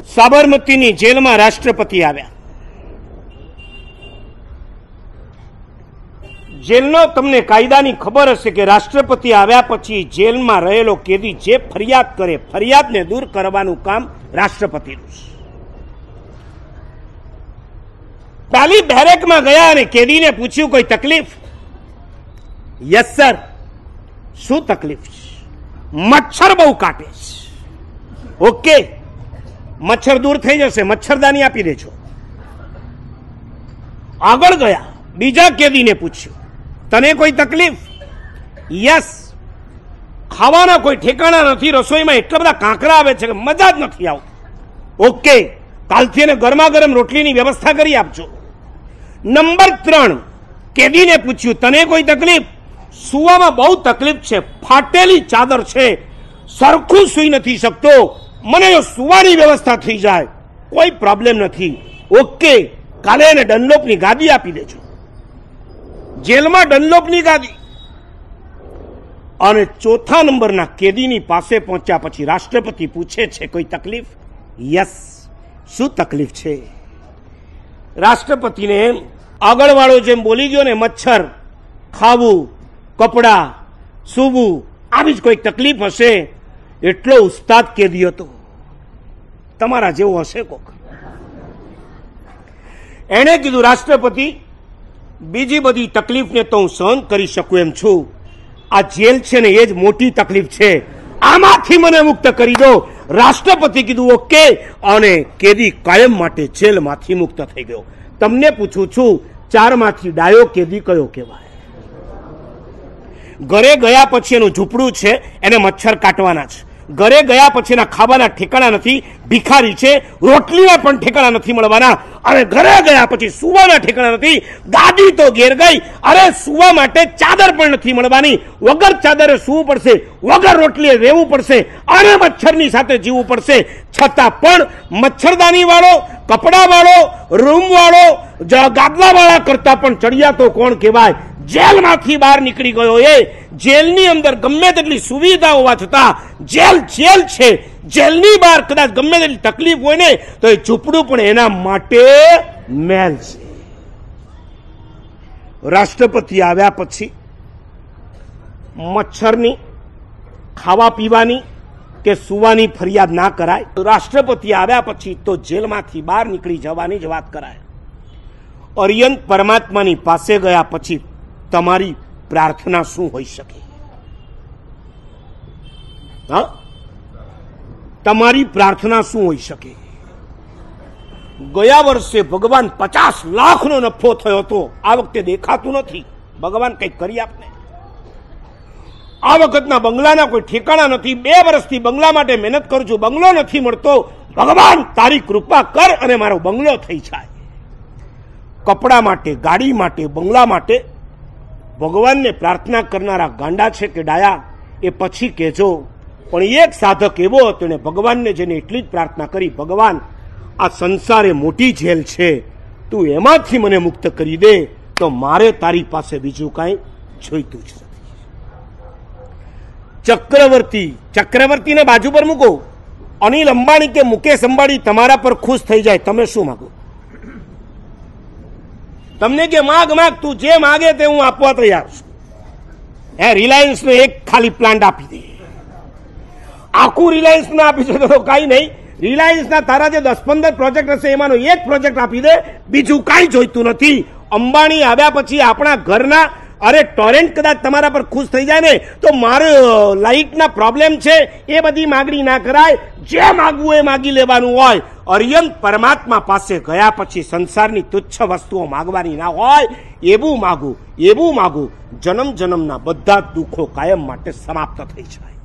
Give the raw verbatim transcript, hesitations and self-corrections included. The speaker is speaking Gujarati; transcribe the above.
સાબરમતીની જેલમાં રાષ્ટ્રપતિ આવ્યા. જેલનો તમને કાયદાની ખબર હશે કે રાષ્ટ્રપતિ આવ્યા પછી જેલમાં રહેલો કેદી જે ફરિયાદ કરે, ફરિયાદને દૂર કરવાનું કામ રાષ્ટ્રપતિનું છે. પહેલી બેરેકમાં ગયા અને કેદીને પૂછ્યું, કોઈ તકલીફ? Yes sir. શું તકલીફ છે? મચ્છર બહુ કાટે છે. ઓકે, મચ્છર દૂર થઈ જશે, મચ્છરદાની આપી દેજો. આગળ ગયા, બીજા કેદીને પૂછ્યું, તને કોઈ તકલીફ? યસ. ખાવાના કોઈ ઠેકાણા નથી, રસોઈમાં એટલા બધા કાંકરા આવે છે કે મજા જ નથી આવતી. ઓકે, કાલથી એને ગરમા ગરમ રોટલીની વ્યવસ્થા કરી આપજો. નંબર ત્રણ કેદીને પૂછ્યું, તને કોઈ તકલીફ? સુવામાં બહુ તકલીફ છે, ફાટેલી ચાદર છે, સરખું સૂઈ નથી શકતો, મને જો સુવાની વ્યવસ્થા થઈ જાય કોઈ પ્રોબ્લેમ નથી. ઓકે, કાલે એને ડનલોપની ગાદી આપી દેજો. જેલમાં ડનલોપની ગાદી. અને ચોથા નંબરના કેદીની પાસે પહોંચ્યા પછી રાષ્ટ્રપતિ પૂછે છે, કોઈ તકલીફ? યસ. શું તકલીફ છે? રાષ્ટ્રપતિને આગળવાળો જેમ બોલી ગયો ને, મચ્છર, ખાવું, કપડા, સૂવું, આવી જ કોઈ તકલીફ હશે. એટલો ઉસ્તાદ કેદી હતો, તમારા જેવો હશે કોક. એણે કીધું, રાષ્ટ્રપતિ, બીજી બધી તકલીફને તો હું સહન કરી શકું એમ છું, આ જેલ છે ને એ જ મોટી તકલીફ છે, આમાંથી મને મુક્ત કરી દો. રાષ્ટ્રપતિ કીધું ઓકે, અને કેદી કાયમ માટે જેલમાંથી મુક્ત થઈ ગયો. તમને પૂછું છું, ચારમાંથી ડાયો કેદી કયો કહેવાય? ઘરે ગયા પછી એનું ઝૂંપડું છે, એને મચ્છર કાટવાના છે. ઘરે ગયા પછી એના ખાવાના ઠેકાણા નથી, ભિખારી છે, રોટલીના પણ ઠેકાણા નથી મળવાના. અને ઘરે ગયા પછી સુવાના ઠેકાણા નથી, ગાદી તો ઘેર ગઈ, અરે સુવા માટે ચાદર પણ નથી મળવાની, વગર ચાદરે સૂવું પડશે, વગર રોટલીએ રહેવું પડશે, અને મચ્છરની સાથે જીવવું પડશે. છતાં પણ મચ્છરદાની વાળો, કપડા વાળો, રૂમ વાળો, ગાદલા વાળા કરતા પણ ચડિયા તો કોણ કહેવાય? જેલમાંથી બહાર નીકળી ગયો. એ જેલની અંદર ગમે તેટલી સુવિધા હોવા છતાં જેલ જેલ છે. જેલની બહાર કદાચ ગમે તેટલી તકલીફ હોય ને તો એ ઝૂંપડું પણ એના માટે મેલ છે. રાષ્ટ્રપતિ આવ્યા પછી મચ્છરની, ખાવા પીવાની કે સુવાની ફરિયાદ ના કરાય. રાષ્ટ્રપતિ આવ્યા પછી તો જેલમાંથી બહાર નીકળી જવાની જ વાત કરાય. અર્યંત પરમાત્માની પાસે ગયા પછી તમારી પ્રાર્થના શું હોઈ શકે? હા, તમારી પ્રાર્થના શું હોઈ શકે? ગયા વર્ષે ભગવાન પચાસ લાખનો નફો થયો હતો, આ વખતે દેખાતું નથી. ભગવાન કંઈક કરી આપને. આ વખતના બંગલાના કોઈ ઠેકાણા નથી. બે વર્ષથી બંગલા માટે મહેનત કરું છું, બંગલો નથી મળતો. ભગવાન તારી કૃપા કર અને મારો બંગલો થઈ જાય. કપડા માટે, ગાડી માટે, બંગલા માટે ભગવાનને પ્રાર્થના કરનારા ગાંડા છે કે ડાયા એ પછી કહેજો. પણ એક સાધક એવો હતો ને ભગવાનને જેને એટલી જ પ્રાર્થના કરી, ભગવાન આ સંસારે મોટી જેલ છે, તું એમાંથી મને મુક્ત કરી દે, તો મારે તારી પાસે બીજું કાંઈ જોઈતું જ નથી. ચક્રવર્તી, ચક્રવર્તીને બાજુ પર મૂકો. અનિલ અંબાણી કે મુકેશ અંબાણી તમારા પર ખુશ થઈ જાય, તમે શું માગો? તમને કે માગ માગ, તું જે માગે તે હું આપવા તૈયાર છું. હે, રિલાયન્સ ને એક ખાલી પ્લાન્ટ આપી દે. આખું રિલાયન્સ ના આપી શકે તો કઈ નહીં. રિલાયન્સ ના તારા જે દસ પંદર પ્રોજેક્ટ હશે એમાંનો એક પ્રોજેક્ટ આપી દે, બીજું કઈ જોઈતું નથી. અંબાણી આવ્યા પછી આપણા ઘરના, અરે ટોરેન્ટ કદાચ તમારા પર ખુશ થઈ જાય ને તો મારો લાઇટના પ્રોબ્લેમ છે એ બધી માગણી ના કરાય. જે માગવું એ માગી લેવાનું હોય. અર્યંત પરમાત્મા પાસે ગયા પછી સંસારની તુચ્છ વસ્તુઓ માગવાની ના હોય. એવું માગું, એવું માગું, જન્મ જન્મના બધા દુઃખો કાયમ માટે સમાપ્ત થઈ જાય.